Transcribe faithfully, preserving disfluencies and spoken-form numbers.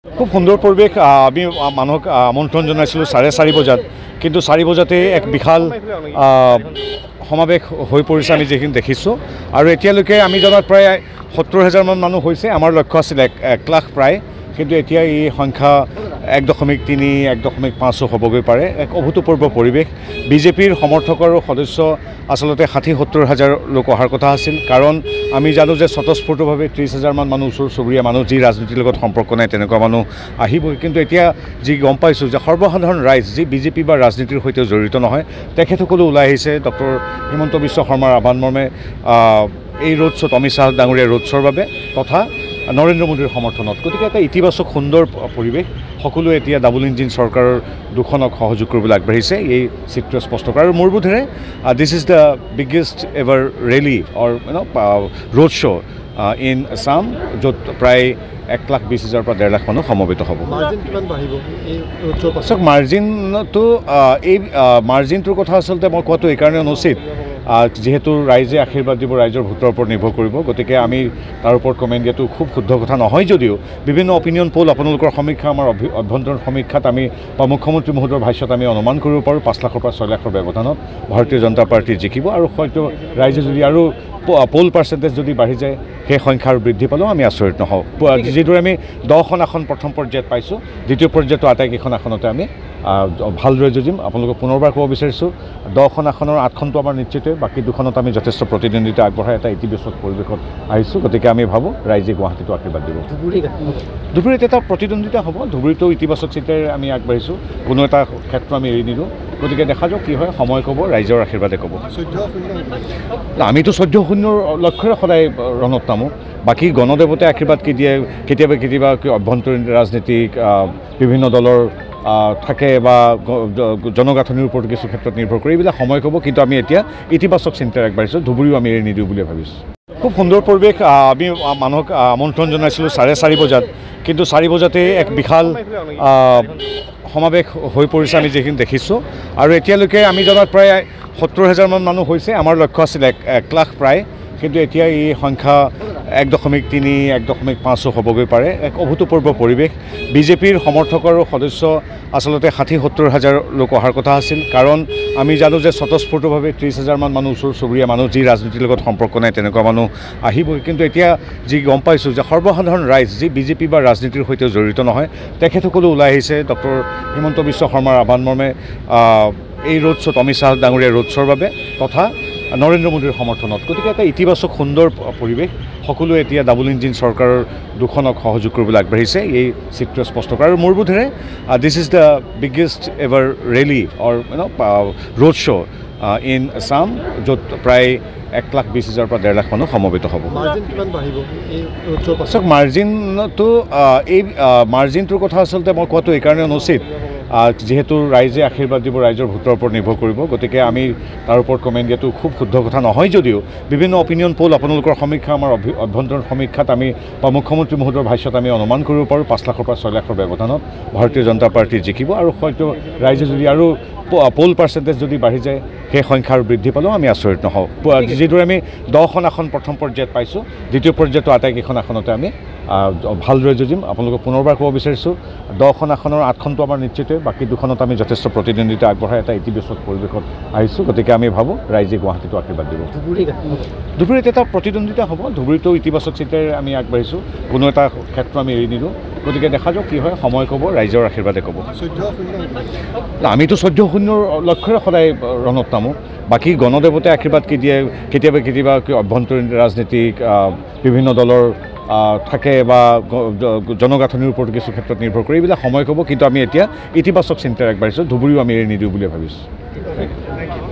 খুব সুন্দৰ পৰিৱেশ আমি মানুহক আমন্ত্ৰণ জনাইছিলোঁ চাৰে চাৰি বজাত কিন্তু চাৰি বজাতে এক বিশাল সমাৱেশ হৈ পৰিছে আমি যিখিনি দেখিছোঁ আৰু এতিয়ালৈকে আমি জনাত প্ৰায় সত্তৰ হাজাৰমান মানুহ হৈছে আমাৰ লক্ষ্য আছিল এক এক লাখ প্ৰায় কিন্তু এতিয়া এই সংখ্যা এক দশমিক তিনি এক দশমিক পাঁচো হ'বগৈ পাৰে এক অভূতপূৰ্ব পৰিৱেশ বিজেপিৰ সমৰ্থক আৰু সদস্য আচলতে ষাঠি সত্তৰ হাজাৰ লোক অহাৰ কথা আছিল কাৰণ আমি জানো যে স্বতঃস্ফূৰ্তভাৱে ত্ৰিছ হাজাৰমান মানুহ ওচৰ চুবুৰীয়া মানুহ যি ৰাজনীতিৰ লগত সম্পৰ্ক নাই তেনেকুৱা মানুহ আহিবই কিন্তু এতিয়া যি গম পাইছোঁ যে সৰ্বসাধাৰণ ৰাইজ যি বিজেপি বা ৰাজনীতিৰ সৈতে জড়িত নহয় তেখেতসকলো ওলাই আহিছে ডক্টৰ হিমন্ত বিশ্ব শৰ্মাৰ আহ্বান মৰ্মে এই ৰোড শ্ব'ত অমিত শ্বাহ ডাঙৰীয়া ৰোড শ্ব'ৰ বাবে তথা নৰেন্দ্ৰ মোদীৰ সমৰ্থনত গতিকে এটা ইতিবাচক সুন্দৰ পৰিৱেশ সকলোৱে এতিয়া ডাবল ইঞ্জিন চৰকাৰৰ দুখনক সহযোগ কৰিবলৈ আগবাঢ়িছে এই চিত্ৰ স্পষ্ট কৰে আৰু মোৰ বোধেৰে this is the biggest ever rally or you know road show' in Assam য'ত প্ৰায় এক লাখ বিছ হাজাৰৰ পৰা ডেৰ লাখ মানুহ সমবেত হ'ব চাওক মাৰ্জিনটো এই মাৰ্জিনটোৰ কথা আচলতে মই কোৱাটো এইকাৰণে অনুচিত যেহেতু ৰাইজে আশীৰ্বাদ দিব ৰাইজৰ ভোটৰ ওপৰত নিৰ্ভৰ কৰিব গতিকে আমি তাৰ ওপৰত কমেণ্ট দিয়াটো খুব শুদ্ধ কথা নহয় যদিও বিভিন্ন অপিনিয়ন পোল আপোনালোকৰ সমীক্ষা আমাৰ অভ্যন্তৰীণ সমীক্ষাত আমি বা মুখ্যমন্ত্ৰী মহোদয়ৰ ভাষ্যত আমি অনুমান কৰিব পাৰোঁ পাঁচ লাখৰ পৰা ছয় লাখৰ ব্যৱধানত ভাৰতীয় জনতা পাৰ্টী জিকিব আৰু হয়তো ৰাইজে যদি আৰু পোল পাৰ্চেণ্টেজ যদি বাঢ়ি যায় সেই সংখ্যা আৰু বৃদ্ধি পালেও আমি আচৰিত নহওঁ যিদৰে আমি দহখন আসন প্ৰথম পৰ্যায়ত পাইছোঁ দ্বিতীয় পৰ্যায়তো আটাইকেইখন আসনতে আমি ভালদৰে যুঁজিম আপোনালোকক পুনৰবাৰ ক'ব বিচাৰিছোঁ দহখন আসনৰ আঠখনটো আমাৰ নিশ্চিতই বাকী দুখনত আমি যথেষ্ট প্ৰতিদ্বন্দ্বিতা আগবঢ়াই এটা ইতিবাচক পৰিৱেশত আহিছোঁ গতিকে আমি ভাবোঁ ৰাইজে গুৱাহাটীতো আশীৰ্বাদ দিব ধুবুৰীত এটা প্ৰতিদ্বন্দ্বিতা হ'ব ধুবুৰীতো ইতিবাচক চিন্তাৰে আমি আগবাঢ়িছোঁ কোনো এটা ক্ষেত্ৰ আমি এৰি নিদিওঁ গতিকে দেখা যাওক কি হয় সময় ক'ব ৰাইজৰ আশীৰ্বাদে ক'ব আমিতো চৈধ্য শূন্যৰ লক্ষ্যৰে সদায় ৰণত নামো বাকী গণদেৱতাই আশীৰ্বাদ কি দিয়ে কেতিয়াবা কেতিয়াবা অভ্যন্তৰীণ ৰাজনীতিক বিভিন্ন দলৰ থাকে বা জনগাঁথনিৰ ওপৰত কিছু ক্ষেত্ৰত নিৰ্ভৰ কৰি এইবিলাক সময় ক'ব কিন্তু আমি এতিয়া ইতিবাচক চিন্তাৰে আগবাঢ়িছোঁ ধুবুৰীও আমি এৰি নিদিওঁ বুলি ভাবিছোঁ খুব সুন্দৰ পৰিৱেশ আমি মানুহক আমন্ত্ৰণ জনাইছিলোঁ চাৰে চাৰি বজাত কিন্তু চাৰি বজাতে এক বিশাল সমাৱেশ হৈ পৰিছে আমি যিখিনি দেখিছোঁ আৰু এতিয়ালৈকে আমি জনাত প্ৰায় সত্তৰ হাজাৰমান মানুহ হৈছে আমাৰ লক্ষ্য আছিল এক এক লাখ প্ৰায় কিন্তু এতিয়া এই সংখ্যা এক দশমিক তিনি এক দশমিক পাঁচো হ'বগৈ পাৰে এক অভূতপূৰ্ব পৰিৱেশ বিজেপিৰ সমৰ্থক আৰু সদস্য আচলতে ষাঠি সত্তৰ হাজাৰ লোক অহাৰ কথা আছিল কাৰণ আমি জানো যে স্বতঃস্ফূৰ্তভাৱে ত্ৰিছ হাজাৰমান মানুহ ওচৰ চুবুৰীয়া মানুহ যি ৰাজনীতিৰ লগত সম্পৰ্ক নাই তেনেকুৱা মানুহ আহিবই কিন্তু এতিয়া যি গম পাইছোঁ যে সৰ্বসাধাৰণ ৰাইজ যি বিজেপি বা ৰাজনীতিৰ সৈতে জড়িত নহয় তেখেতসকলো ওলাই আহিছে ডক্টৰ হিমন্ত বিশ্ব শৰ্মাৰ আহ্বান মৰ্মে এই ৰোড শ্ব'ত অমিত শ্বাহ ডাঙৰীয়া ৰোড শ্ব'ৰ বাবে তথা নৰেন্দ্ৰ মোদীৰ সমৰ্থনত গতিকে এটা ইতিবাচক সুন্দৰ পৰিৱেশ সকলোৱে এতিয়া ডাবল ইঞ্জিন চৰকাৰৰ দুখনক সহযোগ কৰিবলৈ আগবাঢ়িছে এই চিত্ৰ স্পষ্ট কৰে আৰু মোৰ বোধেৰে this is the biggest ever rally or you know road show' in Assam য'ত প্ৰায় এক লাখ বিছ হাজাৰৰ পৰা ডেৰ লাখ মানুহ সমবেত হ'ব চাওক মাৰ্জিনটো এই মাৰ্জিনটোৰ কথা আচলতে মই কোৱাটো এইকাৰণে অনুচিত যেহেতু ৰাইজে আশীৰ্বাদ দিব ৰাইজৰ ভোটৰ ওপৰত নিৰ্ভৰ কৰিব গতিকে আমি তাৰ ওপৰত কমেণ্ট দিয়াটো খুব শুদ্ধ কথা নহয় যদিও বিভিন্ন অপিনিয়ন পোল আপোনালোকৰ সমীক্ষা আমাৰ অভ্যন্তৰীণ সমীক্ষাত আমি বা মুখ্যমন্ত্ৰী মহোদয়ৰ ভাষ্যত আমি অনুমান কৰিব পাৰোঁ পাঁচ লাখৰ পৰা ছয় লাখৰ ব্যৱধানত ভাৰতীয় জনতা পাৰ্টী জিকিব আৰু হয়তো ৰাইজে যদি আৰু পোল পাৰ্চেণ্টেজ যদি বাঢ়ি যায় সেই সংখ্যা আৰু বৃদ্ধি পালেও আমি আচৰিত নহওঁ যিদৰে আমি দহখন আসন প্ৰথম পৰ্যায়ত পাইছোঁ দ্বিতীয় পৰ্যায়তো আটাইকেইখন আসনতে আমি ভালদৰে যুঁজিম আপোনালোকক পুনৰবাৰ ক'ব বিচাৰিছোঁ দহখন আসনৰ আঠখনটো আমাৰ নিশ্চিতই বাকী দুখনত আমি যথেষ্ট প্ৰতিদ্বন্দ্বিতা আগবঢ়াই এটা ইতিবাচক পৰিৱেশত আহিছোঁ গতিকে আমি ভাবোঁ ৰাইজে গুৱাহাটীতো আশীৰ্বাদ দিব ধুবুৰীত এটা প্ৰতিদ্বন্দ্বিতা হ'ব ধুবুৰীতো ইতিবাচক চিন্তাৰে আমি আগবাঢ়িছোঁ কোনো এটা ক্ষেত্ৰ আমি এৰি নিদিওঁ গতিকে দেখা যাওক কি হয় সময় ক'ব ৰাইজৰ আশীৰ্বাদে ক'ব আমিতো চৈধ্য শূন্যৰ লক্ষ্যৰে সদায় ৰণত নামো বাকী গণদেৱতাই আশীৰ্বাদ কি দিয়ে কেতিয়াবা কেতিয়াবা অভ্যন্তৰীণ ৰাজনীতিক বিভিন্ন দলৰ থাকে বা জনগাঁথনিৰ ওপৰত কিছু ক্ষেত্ৰত নিৰ্ভৰ কৰি এইবিলাক সময় ক'ব কিন্তু আমি এতিয়া ইতিবাচক চিন্তাৰে আগবাঢ়িছোঁ ধুবুৰীও আমি এৰি নিদিওঁ বুলি ভাবিছোঁ